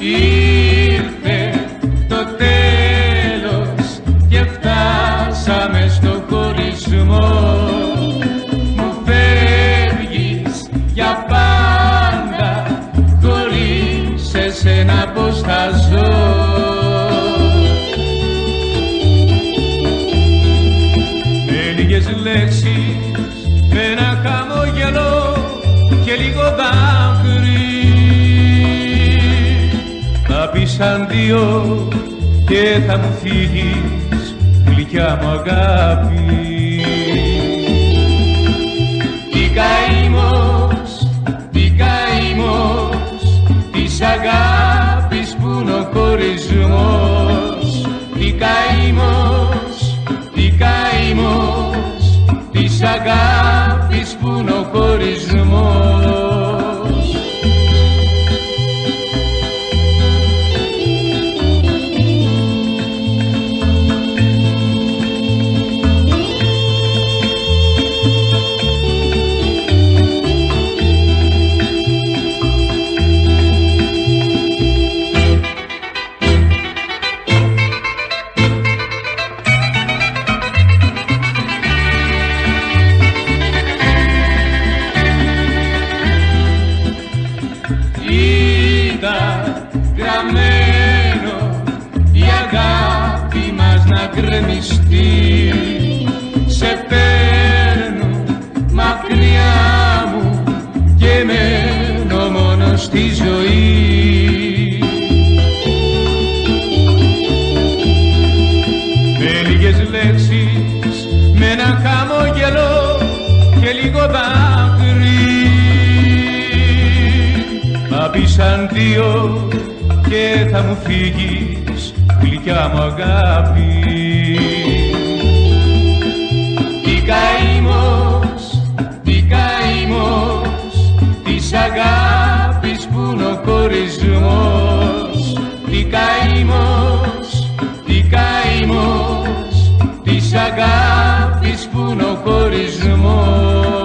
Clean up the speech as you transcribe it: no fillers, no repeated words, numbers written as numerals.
Ήρθε το τέλος και φτάσαμε στο χωρισμό. Μου φεύγεις για πάντα, χωρίς εσένα πως θα ζω. Με λίγες λέξεις, με ένα χαμόγελο και λίγο δάκρυ θα πεις αντίο και θα μου φύγεις, γλυκιά μου αγάπη. Τι καημός της αγάπης που είναι ο χωρισμός. Τι καημός της αγάπης που είναι ο χωρισμός. Γραμμένο η αγάπη μας να γκρεμιστεί. Σε παίρνω μακριά μου και μένω μόνο στη ζωή. Με λίγες λέξεις, με ένα χαμόγελο και λίγο δάκρυ θα πεις αντίο και θα μου φύγεις, γλυκιά μου αγάπη. Τι καημός της αγάπης που είναι ο χωρισμός. Τι καημός της αγάπης που είναι ο χωρισμός.